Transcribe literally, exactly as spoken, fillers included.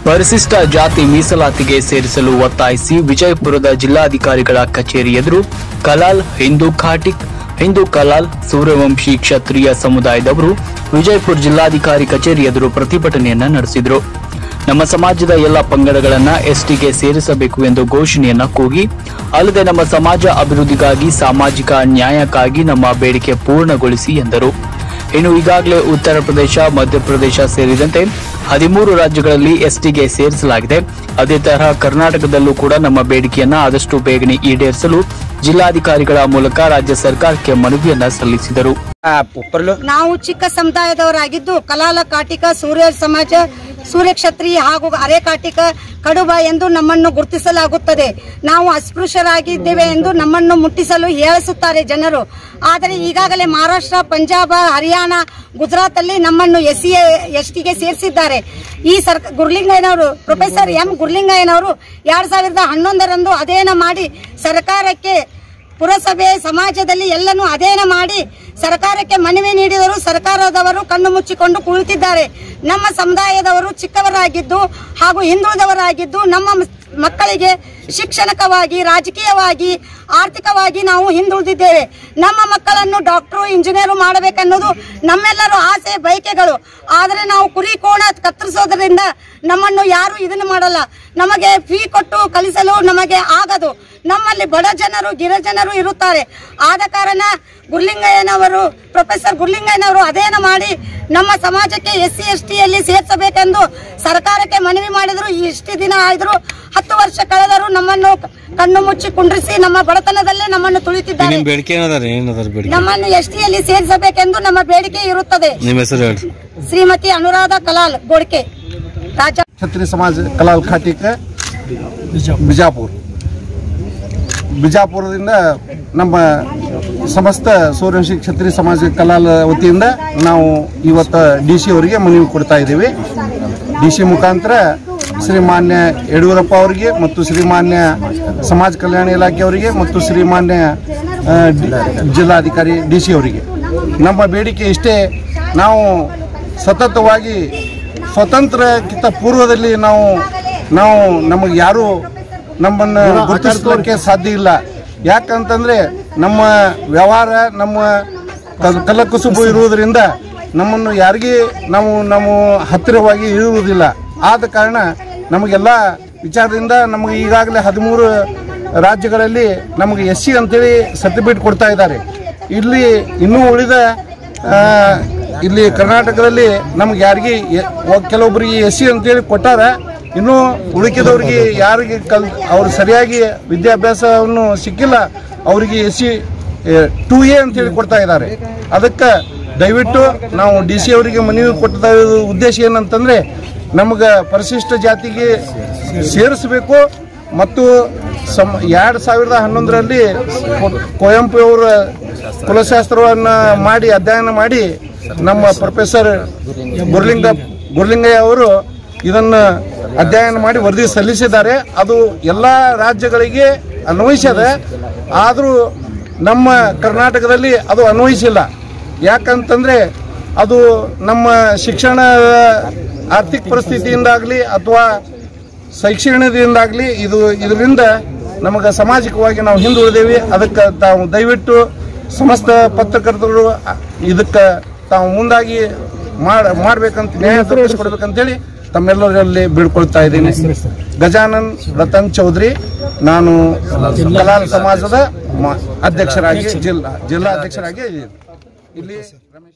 ಪರಿಶಿಷ್ಟ ಜಾತಿ ಮೀಸಲಾತಿಗೆ ಸೇರಿಸಲು ಒತ್ತಾಯಿಸಿ ವಿಜಯಪುರದ ಜಿಲ್ಲಾಧಿಕಾರಿಗಳ ಕಚೇರಿ ಎದುರು ಕಲಾಲ್ ಹಿಂದೂ ಖಾಟಿಕ್ ಹಿಂದೂ ಕಲಾಲ್ ಸೂರ್ಯವಂಶಿ ಕ್ಷತ್ರಿಯ ಸಮುದಾಯದವರು ವಿಜಯಪುರ ಜಿಲ್ಲಾಧಿಕಾರಿ ಕಚೇರಿ ಎದುರು ಪ್ರತಿಭಟನೆಯನ್ನ ನಡೆಸಿದರು. ನಮ್ಮ ಸಮಾಜದ ಎಲ್ಲ ಪಂಗಡಗಳನ್ನ ಎಸ್ಟಿಗೆ ಸೇರಿಸಬೇಕು ಎಂದು ಘೋಷಣೆಯನ್ನ ಕೂಗಿ, ಅಲ್ಲದೆ ನಮ್ಮ ಸಮಾಜ ಅಭಿವೃದ್ಧಿಗಾಗಿ ಸಾಮಾಜಿಕ ನ್ಯಾಯಕ್ಕಾಗಿ ನಮ್ಮ ಬೇಡಿಕೆ ಪೂರ್ಣಗೊಳಿಸಿ ಎಂದರು. ಇನ್ನು ಈಗಾಗಲೇ ಉತ್ತರ ಪ್ರದೇಶ, ಮಧ್ಯಪ್ರದೇಶ ಸೇರಿದಂತೆ ಹದಿಮೂರು ರಾಜ್ಯಗಳಲ್ಲಿ ಎಸ್ಟಿಗೆ ಸೇರಿಸಲಾಗಿದೆ. ಅದೇ ತರಹ ಕರ್ನಾಟಕದಲ್ಲೂ ಕೂಡ ನಮ್ಮ ಬೇಡಿಕೆಯನ್ನ ಆದಷ್ಟು ಬೇಗನೆ ಈಡೇರಿಸಲು ಜಿಲ್ಲಾಧಿಕಾರಿಗಳ ಮೂಲಕ ರಾಜ್ಯ ಸರ್ಕಾರಕ್ಕೆ ಮನವಿಯನ್ನ ಸಲ್ಲಿಸಿದರು. ನಾವು ಚಿಕ್ಕ ಸಮುದಾಯದವರಾಗಿದ್ದು ಕಲಾಲ ಕಾಟಿಕ ಸೂರ್ಯ ಸಮಾಜ ಸೂರ್ಯ ಕ್ಷತ್ರಿಯ ಹಾಗೂ ಅರೆ ಕಾಟಿಕ ಕಡುಬ ಎಂದು ನಮ್ಮನ್ನು ಗುರುತಿಸಲಾಗುತ್ತದೆ. ನಾವು ಅಸ್ಪೃಶ್ಯರಾಗಿದ್ದೇವೆ ಎಂದು ನಮ್ಮನ್ನು ಮುಟ್ಟಿಸಲು ಹೇಳಿಸುತ್ತಾರೆ ಜನರು. ಆದರೆ ಈಗಾಗಲೇ ಮಹಾರಾಷ್ಟ್ರ, ಪಂಜಾಬ್, ಹರಿಯಾಣ, ಗುಜರಾತ್ ಅಲ್ಲಿ ನಮ್ಮನ್ನು ಎಸ್ ಸಿ ಎಸ್ ಟಿಗೆ ಸೇರಿಸಿದ್ದಾರೆ. ಈ ಸರ್ಕಾರ ಗುರ್ಲಿಂಗಯ್ಯನವರು ಪ್ರೊಫೆಸರ್ ಎಂ ಗುರ್ಲಿಂಗಯ್ಯನವರು ಎರಡ್ ಸಾವಿರದ ಹನ್ನೊಂದರಂದು ಅಧ್ಯಯನ ಮಾಡಿ ಸರ್ಕಾರಕ್ಕೆ ಪುರಸಭೆ ಸಮಾಜದಲ್ಲಿ ಎಲ್ಲನೂ ಅಧ್ಯಯನ ಮಾಡಿ ಸರ್ಕಾರಕ್ಕೆ ಮನವಿ ನೀಡಿದರು. ಸರ್ಕಾರದವರು ಕಣ್ಣು ಮುಚ್ಚಿಕೊಂಡು ಕುಳಿತಿದ್ದಾರೆ. ನಮ್ಮ ಸಮುದಾಯದವರು ಚಿಕ್ಕವರಾಗಿದ್ದು ಹಾಗೂ ಹಿಂದುಳಿದವರಾಗಿದ್ದು ನಮ್ಮ ಮಕ್ಕಳಿಗೆ ಶಿಕ್ಷಣಕವಾಗಿ, ರಾಜಕೀಯವಾಗಿ, ಆರ್ಥಿಕವಾಗಿ ನಾವು ಹಿಂದುಳಿದಿದ್ದೇವೆ. ನಮ್ಮ ಮಕ್ಕಳನ್ನು ಡಾಕ್ಟರು, ಇಂಜಿನಿಯರ್ ಮಾಡಬೇಕನ್ನೋದು ನಮ್ಮೆಲ್ಲರೂ ಆಸೆ, ಬಯಕೆಗಳು. ಆದರೆ ನಾವು ಕುರಿ ಕೋಣ ಕತ್ತರಿಸೋದ್ರಿಂದ ನಮ್ಮನ್ನು ಯಾರು ಇದನ್ನು ಮಾಡಲ್ಲ. ನಮಗೆ ಫೀ ಕೊಟ್ಟು ಕಲಿಸಲು ನಮಗೆ ಆಗದು. ನಮ್ಮಲ್ಲಿ ಬಡ ಜನರು, ಗಿರಿಜನರು ಇರುತ್ತಾರೆ. ಆದ ಕಾರಣ ಗುರ್ಲಿಂಗಯ್ಯನವರು ಪ್ರೊಫೆಸರ್ ಗುರ್ಲಿಂಗಯ್ಯನವರು ಅಧ್ಯಯನ ಮಾಡಿ ನಮ್ಮ ಸಮಾಜಕ್ಕೆ ಎಸ್ ಸಿ ಎಸ್ ಟಿಯಲ್ಲಿ ಸೇರಿಸಬೇಕೆಂದು ಸರ್ಕಾರಕ್ಕೆ ಮನವಿ ಮಾಡಿದ್ರು. ಇಷ್ಟು ದಿನ ಆಯ್ದ್ರು, ಹತ್ತು ವರ್ಷ ಕಳೆದರೂ ನಮ್ಮನ್ನು ಕಣ್ಣು ಮುಚ್ಚಿ ಕುಂಡ್ರಿಸಿ ನಮ್ಮ ಬಡತನದಲ್ಲೇ ನಮ್ಮನ್ನು ತುಳಿತಿದ್ದಾರೆ. ನಮ್ಮನ್ನು ಎಸ್ ಟಿಯಲ್ಲಿ ಸೇರಿಸಬೇಕೆಂದು ನಮ್ಮ ಬೇಡಿಕೆ ಇರುತ್ತದೆ. ಶ್ರೀಮತಿ ಅನುರಾಧ ಕಲಾಲ್ ಗೋಡ್ಕೆ, ರಾಜ ಕ್ಷತ್ರಿಯ ಸಮಾಜ ಕಲಾಲ್ ಖಾಟಿಕ ಬಿಜಾಪುರ ಬಿಜಾಪುರದಿಂದ ನಮ್ಮ ಸಮಸ್ತ ಸೂರ್ಯವಂಶಿ ಕ್ಷತ್ರಿಯ ಸಮಾಜ ಕಲಾಲ್ ವತಿಯಿಂದ ನಾವು ಇವತ್ತು ಡಿ ಸಿ ಅವರಿಗೆ ಮನವಿ ಕೊಡ್ತಾ ಇದ್ದೀವಿ. ಡಿ ಸಿ ಮುಖಾಂತರ ಶ್ರೀಮಾನ್ಯ ಯಡಿಯೂರಪ್ಪ ಅವರಿಗೆ ಮತ್ತು ಶ್ರೀಮಾನ್ಯ ಸಮಾಜ ಕಲ್ಯಾಣ ಇಲಾಖೆ ಅವರಿಗೆ ಮತ್ತು ಶ್ರೀಮಾನ್ಯ ಜಿಲ್ಲಾಧಿಕಾರಿ ಡಿ ಸಿ ಅವರಿಗೆ ನಮ್ಮ ಬೇಡಿಕೆ ಇಷ್ಟೇ. ನಾವು ಸತತವಾಗಿ ಸ್ವತಂತ್ರಕ್ಕಿಂತ ಪೂರ್ವದಲ್ಲಿ ನಾವು ನಾವು ನಮಗೆ ಯಾರು ನಮ್ಮನ್ನು ಗುರುತಿಸಲಿಕ್ಕೆ ಸಾಧ್ಯ ಇಲ್ಲ. ಯಾಕಂತಂದ್ರೆ ನಮ್ಮ ವ್ಯವಹಾರ, ನಮ್ಮ ಕಲಕುಸುಬು ಇರುವುದರಿಂದ ನಮ್ಮನ್ನು ಯಾರಿಗೆ ನಾವು ನಮ್ಮ ಹತ್ತಿರವಾಗಿ ಇರುವುದಿಲ್ಲ. ಆದ ಕಾರಣ ನಮಗೆಲ್ಲ ವಿಚಾರದಿಂದ ನಮಗೆ ಈಗಾಗಲೇ ಹದಿಮೂರು ರಾಜ್ಯಗಳಲ್ಲಿ ನಮಗೆ ಎಸ್ ಸಿ ಅಂತೇಳಿ ಸರ್ಟಿಫಿಕೇಟ್ ಕೊಡ್ತಾ ಇದ್ದಾರೆ. ಇಲ್ಲಿ ಇನ್ನೂ ಉಳಿದ ಇಲ್ಲಿ ಕರ್ನಾಟಕದಲ್ಲಿ ನಮ್ಗೆ ಯಾರಿಗೆ ಕೆಲವೊಬ್ಬರಿಗೆ ಎಸ್ ಸಿ ಅಂತೇಳಿ ಕೊಟ್ಟಾರ. ಇನ್ನು ಉಳಿಕೆದವ್ರಿಗೆ ಯಾರಿಗೆ ಕಲ್ ಅವ್ರು ಸರಿಯಾಗಿ ವಿದ್ಯಾಭ್ಯಾಸವನ್ನು ಸಿಕ್ಕಿಲ್ಲ, ಅವರಿಗೆ ಎಸ್ ಸಿ ಟೂ ಎ ಅಂತೇಳಿ ಕೊಡ್ತಾ ಇದ್ದಾರೆ. ಅದಕ್ಕೆ ದಯವಿಟ್ಟು ನಾವು ಡಿ ಸಿ ಅವರಿಗೆ ಮನವಿ ಕೊಟ್ಟ ಉದ್ದೇಶ ಏನಂತಂದರೆ, ನಮಗೆ ಪರಿಶಿಷ್ಟ ಜಾತಿಗೆ ಸೇರಿಸಬೇಕು ಮತ್ತು ಸಮ್ ಎರಡು ಸಾವಿರದ ಹನ್ನೊಂದರಲ್ಲಿ ಕುವೆಂಪು ಅವರ ಕುಲಶಾಸ್ತ್ರವನ್ನು ಮಾಡಿ ಅಧ್ಯಯನ ಮಾಡಿ ನಮ್ಮ ಪ್ರೊಫೆಸರ್ ಗುರ್ಲಿಂಗ ಗುರ್ಲಿಂಗಯ್ಯ ಅವರು ಇದನ್ನು ಅಧ್ಯಯನ ಮಾಡಿ ವರದಿ ಸಲ್ಲಿಸಿದ್ದಾರೆ. ಅದು ಎಲ್ಲ ರಾಜ್ಯಗಳಿಗೆ ಅನ್ವಯಿಸಿದೆ. ಆದರೂ ನಮ್ಮ ಕರ್ನಾಟಕದಲ್ಲಿ ಅದು ಅನ್ವಯಿಸಿಲ್ಲ. ಯಾಕಂತಂದರೆ ಅದು ನಮ್ಮ ಶಿಕ್ಷಣ ಆರ್ಥಿಕ ಪರಿಸ್ಥಿತಿಯಿಂದಾಗಲಿ ಅಥವಾ ಶೈಕ್ಷಣಿಕದಿಂದಾಗಲಿ ಇದು ಇದರಿಂದ ನಮಗೆ ಸಾಮಾಜಿಕವಾಗಿ ನಾವು ಹಿಂದುಳಿದೇವಿ. ಅದಕ್ಕೆ ತಾವು ದಯವಿಟ್ಟು ಸಮಸ್ತ ಪತ್ರಕರ್ತರು ಇದಕ್ಕೆ ತಾವು ಮುಂದಾಗಿ ಮಾಡ ಮಾಡಬೇಕಂತ ನ್ಯಾಯ ತಪ್ಪಿಸ್ಕೊಡ್ಬೇಕಂತೇಳಿ ತಮ್ಮೆಲ್ಲರಲ್ಲಿ ಬೀಳ್ಕೊಳ್ತಾ ಇದ್ದೀನಿ. ಗಜಾನನ್ ರತನ್ ಚೌಧರಿ, ನಾನು ಕಲಾಲ್ ಸಮಾಜದ ಅಧ್ಯಕ್ಷರಾಗಿ ಜಿಲ್ಲಾ ಜಿಲ್ಲಾ ಅಧ್ಯಕ್ಷರಾಗಿ ಇಲ್ಲಿ